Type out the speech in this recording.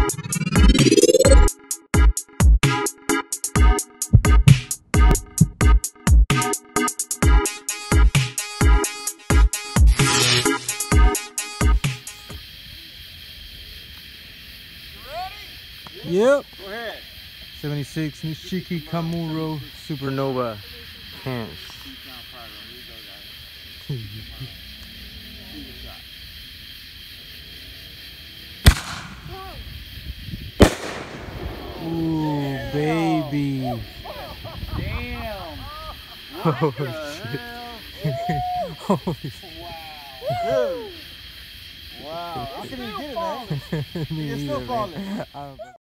Yep. Go ahead. 76 Nishiki Kamuro Supernova pants. Ooh, baby. Damn. Oh, What the shit. hell? Holy shit. Wow. Wow. I couldn't even get it, man. Me You're still either, man. falling.